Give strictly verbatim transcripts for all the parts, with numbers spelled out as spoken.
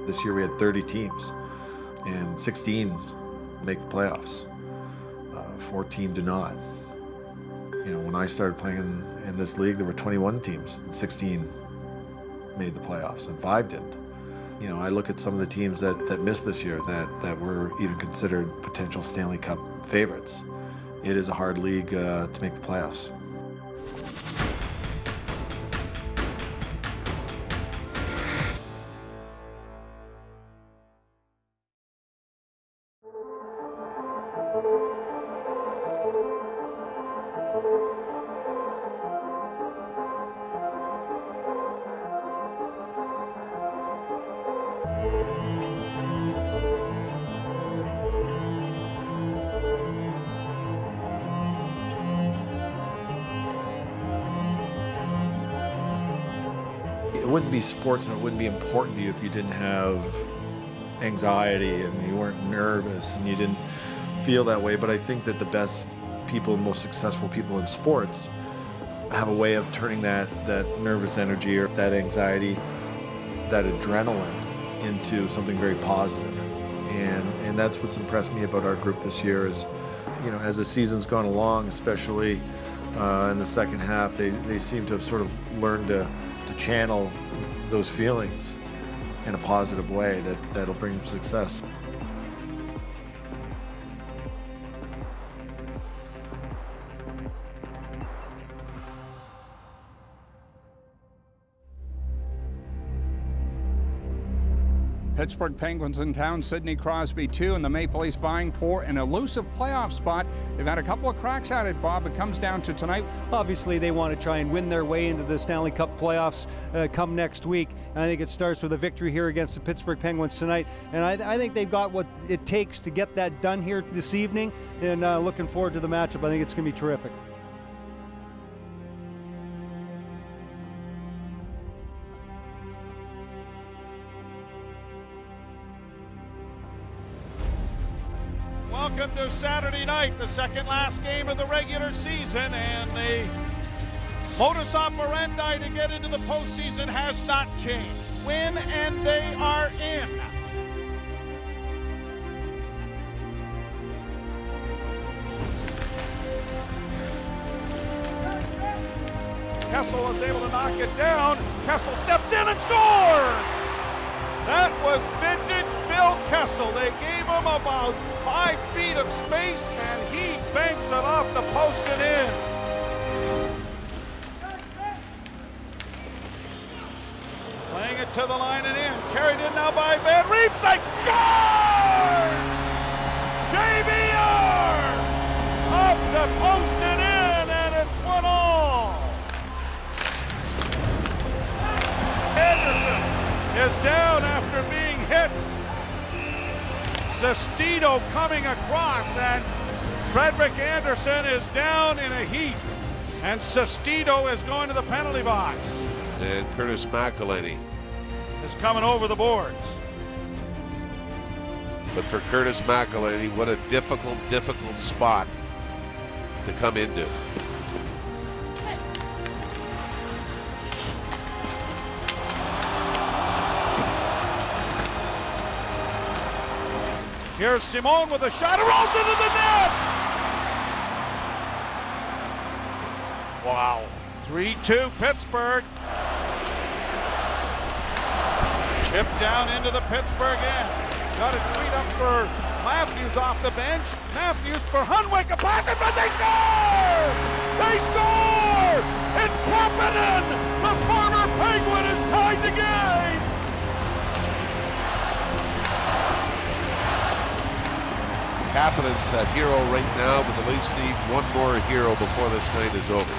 This year we had thirty teams, and sixteen make the playoffs. Uh, fourteen do not. You know, when I started playing in, in this league, there were twenty-one teams, and sixteen made the playoffs, and five didn't. You know, I look at some of the teams that, that missed this year that, that were even considered potential Stanley Cup favorites. It is a hard league uh, to make the playoffs. It wouldn't be sports, and it wouldn't be important to you if you didn't have anxiety and you weren't nervous and you didn't feel that way. But I think that the best people, most successful people in sports have a way of turning that, that nervous energy or that anxiety, that adrenaline into something very positive. And, and that's what's impressed me about our group this year is, you know, as the season's gone along, especially uh, in the second half, they, they seem to have sort of learned to to channel those feelings in a positive way that, that'll bring them success. Pittsburgh Penguins in town, Sidney Crosby too, and the Maple Leafs vying for an elusive playoff spot. They've had a couple of cracks at it, Bob. It comes down to tonight. Obviously, they want to try and win their way into the Stanley Cup playoffs uh, come next week. And I think it starts with a victory here against the Pittsburgh Penguins tonight. And I, I think they've got what it takes to get that done here this evening. And uh, looking forward to the matchup. I think it's going to be terrific. Welcome to Saturday night, the second last game of the regular season, and the modus operandi to get into the postseason has not changed. Win and they are in. Kessel is able to knock it down. Kessel steps in and scores! That was vintage Phil Kessel. They gave him about five feet of space, and he banks it off the post and in. Playing it to the line and in. Carried in now by Van Riemsdyk. Scores! J V R! Off the post and in, and it's one all. Anderson is down after being hit. Sestito coming across, and Frederick Anderson is down in a heap, and Sestito is going to the penalty box. And Curtis McElhinney is coming over the boards. But for Curtis McElhinney, what a difficult, difficult spot to come into. Here's Simone with a shot, it rolls into the net! Wow. three two Pittsburgh. Chip down into the Pittsburgh end. Got it freed up for Matthews off the bench. Matthews for Hunwick, a pass, but they score! They score! It's Kapanen! The former Penguin is tied the game! Kapanen's a hero right now, but the Leafs need one more hero before this night is over.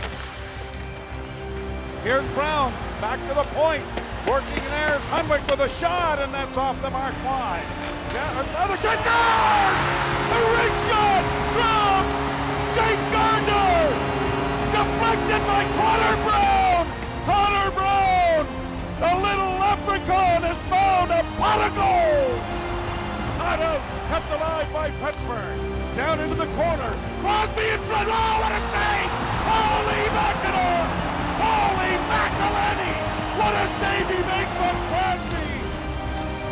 Here's Brown, back to the point. Working in there is Hunwick with a shot, and that's off the mark wide. Yeah, another shot, scores! A ring shot from Jake Gardner! Deflected by Connor Brown! Connor Brown! The little leprechaun has found a pot of gold! Not out, kept alive by Pittsburgh. Down into the corner. Crosby in front. Oh, what a save! Holy mackerel! Holy McElhinney! What a save he makes on Crosby!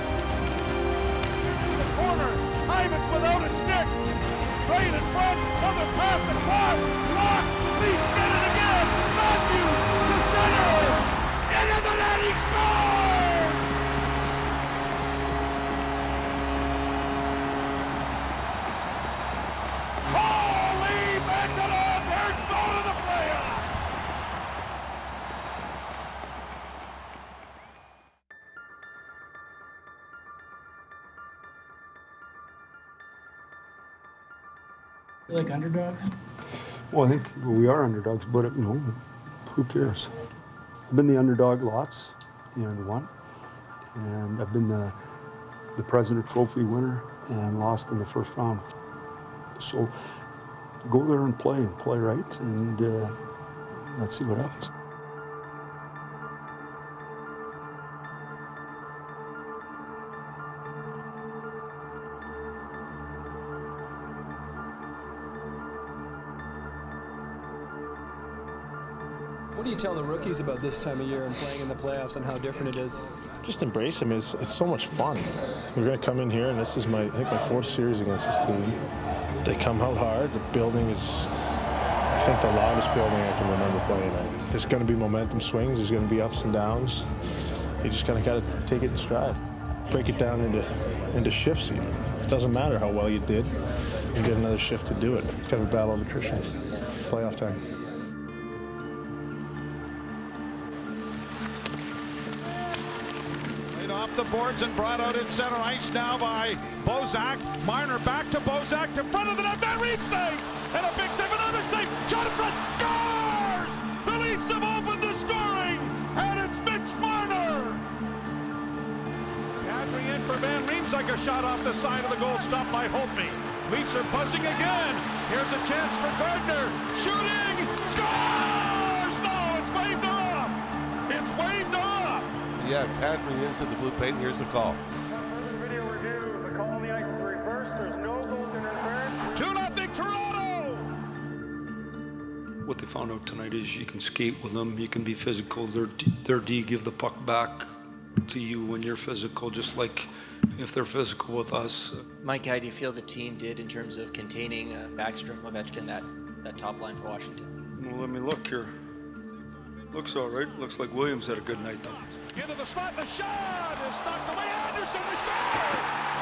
Simons without a stick. Straight in front, other pass across, blocked, Leafs get it again. Matthews to center, into the net, he scores! Holy mackerel, they're going to the playoffs! You like underdogs? Well, I think we are underdogs, but you know, who cares? I've been the underdog lots and won, and I've been the the President Trophy winner and lost in the first round. So go there and play and play right, and uh, let's see what happens. What do you tell the rookies about this time of year and playing in the playoffs and how different it is? Just embrace them. It's, it's so much fun. We're going to come in here, and this is my, I think, my fourth series against this team. They come out hard. The building is, I think, the loudest building I can remember playing in. There's going to be momentum swings. There's going to be ups and downs. You just kind of got to take it in stride. Break it down into, into shifts. It doesn't matter how well you did. You get another shift to do it. It's kind of a battle of attrition. Playoff time. Off the boards and brought out at center ice now by Bozak. Marner back to Bozak to front of the net. Van Riem's save! And a big save, another save! Jonathan scores! The Leafs have opened the scoring! And it's Mitch Marner! Kadri in for Van Riem's like a shot off the side of the goal, stopped by Holtby. Leafs are buzzing again. Here's a chance for Gardner. Shooting! Scores! No, it's waved off! It's waved off! Yeah, Kadri is in the blue paint. Here's the call. Video review. The call on the ice is reversed. There's no goal interference. two nothing Toronto! What they found out tonight is you can skate with them, you can be physical. Their D, their D give the puck back to you when you're physical, just like if they're physical with us. Mike, how do you feel the team did in terms of containing uh, Backstrom, Ovechkin, that, that top line for Washington? Well, let me look here. Looks all right. Looks like Williams had a good night, though. Into the slot, the shot is knocked away. Anderson, we score!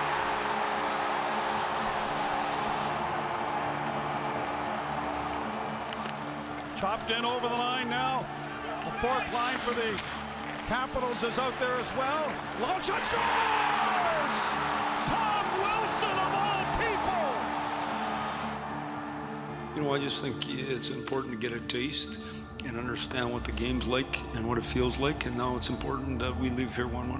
Chopped in over the line now. The fourth line for the Capitals is out there as well. Long shot scores! Tom Wilson of all people! You know, I just think it's important to get a taste and understand what the game's like and what it feels like, and now it's important that we leave here one one.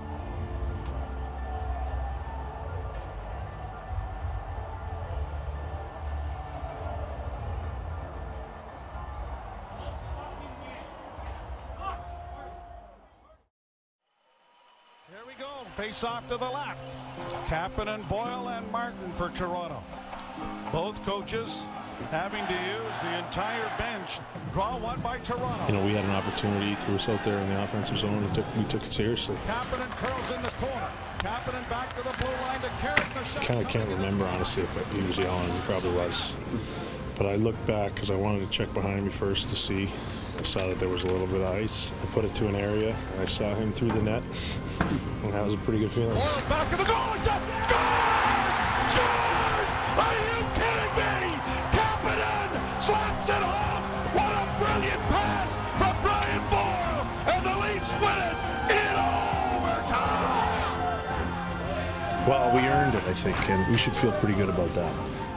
Here we go, face off to the left. Kapanen, Boyle, and Martin for Toronto. Both coaches having to use the entire bench. Draw one by Toronto. You know, we had an opportunity, threw us out there in the offensive zone, and took, we took it seriously. Kapanen curls in the corner. Kapanen back to the blue line to Carrick. The shot. I kind of can't remember, honestly, if he was yelling. He probably was. But I looked back because I wanted to check behind me first to see. I saw that there was a little bit of ice. I put it to an area. I saw him through the net. And that was a pretty good feeling. Boyle back of the goal. Scores! Scores! Are you kidding me? Kapanen slaps it home. What a brilliant pass from Brian Boyle. And the Leafs win it in overtime. Well, we earned it, I think, and we should feel pretty good about that.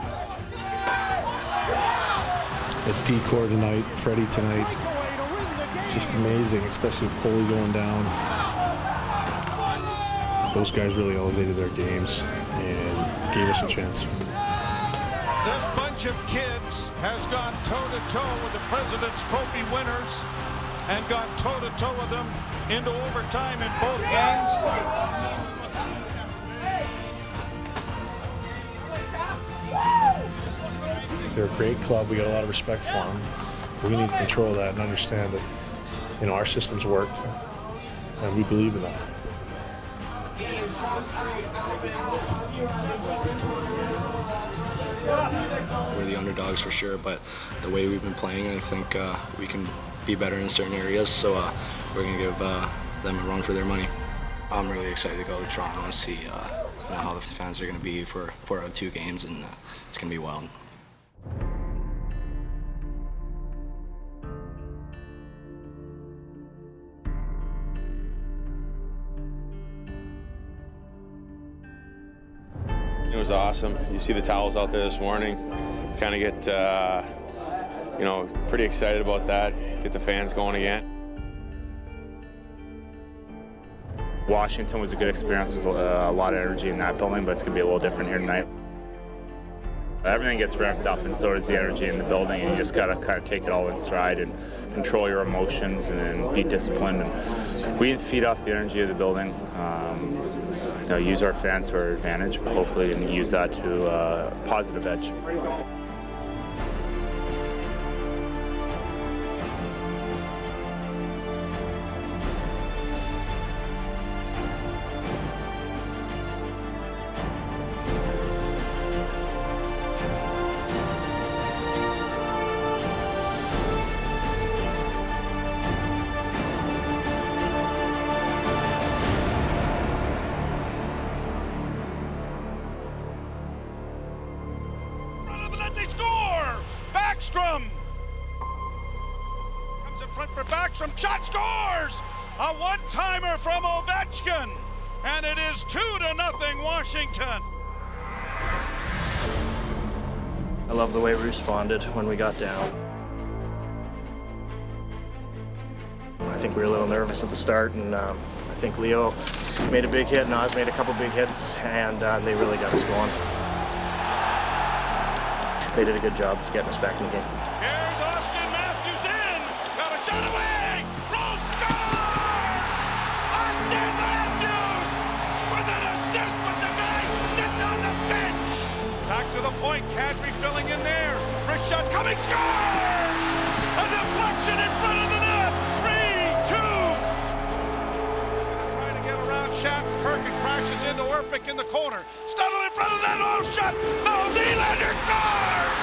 At D-Core tonight, Freddie tonight, just amazing, especially with Poley going down. Those guys really elevated their games and gave us a chance. This bunch of kids has gone toe-to-toe with the President's Trophy winners and gone toe-to-toe with them into overtime in both games. They're a great club. We got a lot of respect for them. We need to control that and understand that, you know, our systems worked, and we believe in that. We're the underdogs for sure, but the way we've been playing, I think uh, we can be better in certain areas, so uh, we're going to give uh, them a run for their money. I'm really excited to go to Toronto and see uh, you know, how the fans are going to be for, for our two games, and uh, it's going to be wild. It was awesome. You see the towels out there this morning. Kind of get, uh, you know, pretty excited about that. Get the fans going again. Washington was a good experience. There's a, a lot of energy in that building, but it's going to be a little different here tonight. Everything gets ramped up, and so does the energy in the building, and you just got to kind of take it all in stride and control your emotions and, and be disciplined. And we feed off the energy of the building. Um, you know, use our fans to our advantage, but hopefully and use that to uh, a positive edge. They score! Backstrom comes in front for Backstrom. Shot scores! A one-timer from Ovechkin, and it is two to nothing Washington. I love the way we responded when we got down. I think we were a little nervous at the start, and um, I think Leo made a big hit, and Oz made a couple big hits, and uh, they really got us going. They did a good job of getting us back in the game. Here's Austin Matthews in. Got a shot away. Rolls, scores! Austin Matthews with an assist, but the guy sits on the bench. Back to the point. Kadri filling in there. Wrist shot coming. Scores! A deflection in front of the net. three two. Trying to get around Shatton. Perkin crashes into Orpik in the corner. Stuttle in front of that. Oh, shot. No, Nylander scores!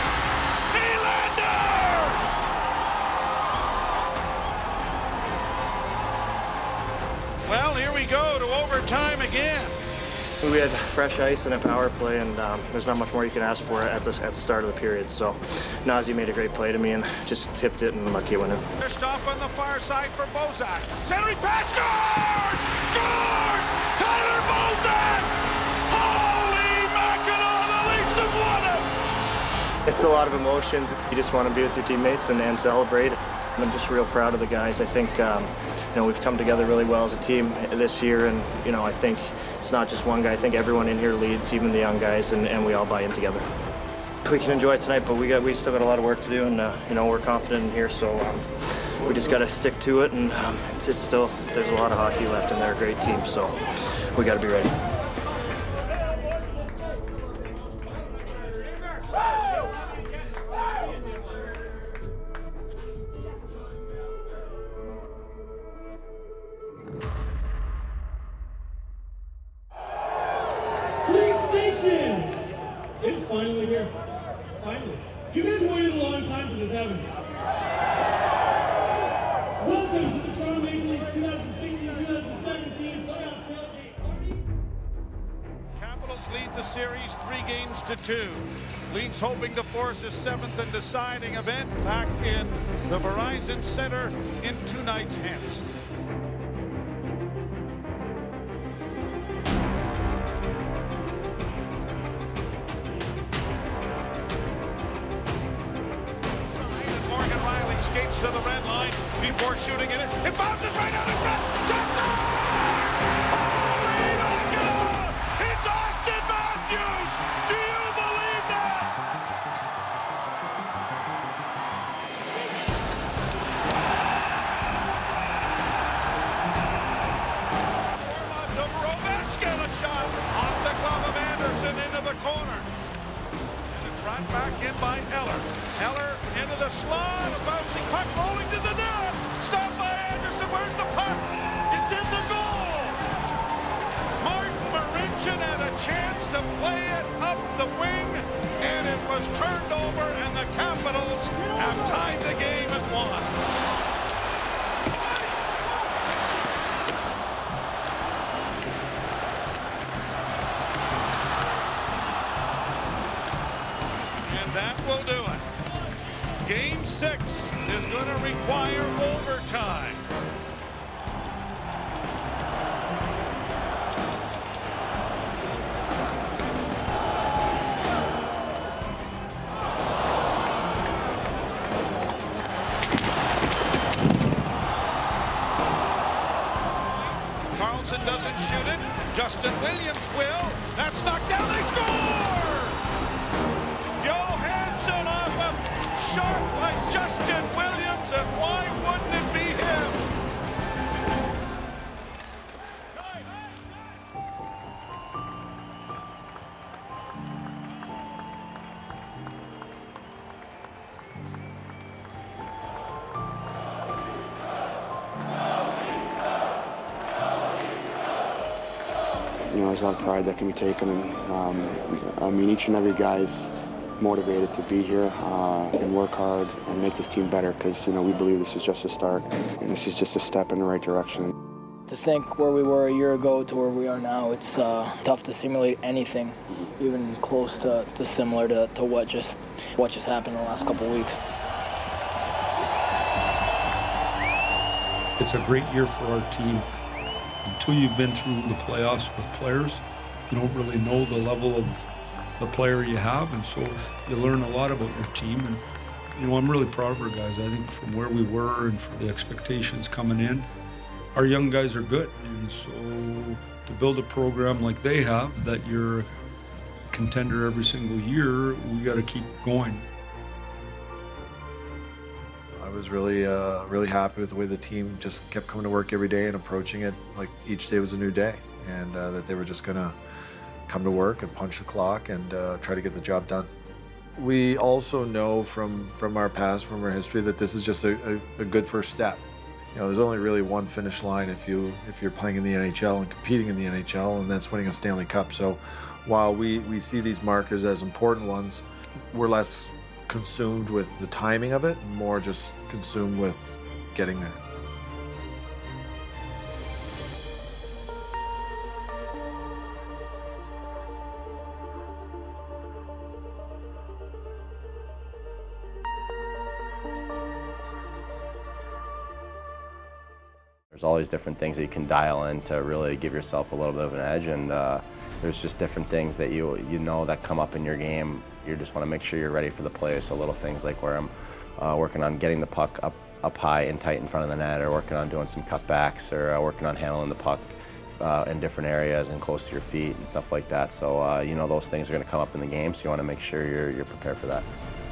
Well, here we go to overtime again. We had fresh ice and a power play, and um, there's not much more you can ask for at the, at the start of the period. So Nazi made a great play to me and just tipped it, and lucky went in. Pushed off on the far side for Bozak. Centering pass, scores! Scores! Tyler Bozak! Holy Mackinac, the Leafs have won it! It's a lot of emotions. You just want to be with your teammates and, and celebrate. I'm just real proud of the guys. I think um, you know, we've come together really well as a team this year, and you know, I think it's not just one guy. I think everyone in here leads, even the young guys, and, and we all buy in together. We can enjoy it tonight, but we got we still got a lot of work to do, and uh, you know, we're confident in here, so um, we just got to stick to it. And um, it's, it's still there's a lot of hockey left, and they're a great team, so we got to be ready. It's finally here. Finally. You guys waited a long time for this, haven't you? Welcome to the Toronto Maple Leafs twenty sixteen twenty seventeen playoff tailgate. Capitals lead the series three games to two. Leafs hoping to force a seventh and deciding event back in the Verizon Center in two nights hence. Skates to the red line before shooting it. It bounces right out in front. Shot scores! Holy Mackinac! It's Austin Matthews! Do you believe that? Orlov over Ovechkin, a shot off the glove of Anderson into the corner. And it's brought back in by Eller. Eller into the slot, a bouncing puck rolling to the net. Stopped by Anderson. Where's the puck? It's in the goal. Fortune had a chance to play it up the wing, and it was turned over, and the Capitals have tied the game at one. And that will do it. Game six is going to require overtime. Doesn't shoot it. Justin Williams will. That's knocked down. They score! Johansson off a shot by Justin Williams, and why wouldn't it be him? You know, there's a lot of pride that can be taken, and um, I mean, each and every guy's motivated to be here uh, and work hard and make this team better, because, you know, we believe this is just a start, and this is just a step in the right direction. To think where we were a year ago to where we are now, it's uh, tough to simulate anything, even close to, to similar to, to what just what just happened in the last couple of weeks. It's a great year for our team. Until you've been through the playoffs with players, you don't really know the level of the player you have, and so you learn a lot about your team. And you know, I'm really proud of our guys. I think from where we were and for the expectations coming in, our young guys are good. And so to build a program like they have, that you're a contender every single year, we got to keep going. I was really, uh, really happy with the way the team just kept coming to work every day and approaching it like each day was a new day, and uh, that they were just gonna come to work and punch the clock and uh, try to get the job done. We also know from from our past, from our history, that this is just a, a, a good first step. You know, there's only really one finish line if you if you're playing in the N H L and competing in the N H L, and that's winning a Stanley Cup. So, while we we see these markers as important ones, we're less consumed with the timing of it, more just consumed with getting there. There's always different things that you can dial in to really give yourself a little bit of an edge, and uh, there's just different things that you you know that come up in your game. You just want to make sure you're ready for the play. So little things like where I'm uh, working on getting the puck up up high and tight in front of the net, or working on doing some cutbacks, or uh, working on handling the puck uh, in different areas and close to your feet and stuff like that. So uh, you know those things are going to come up in the game, so you want to make sure you're you're prepared for that.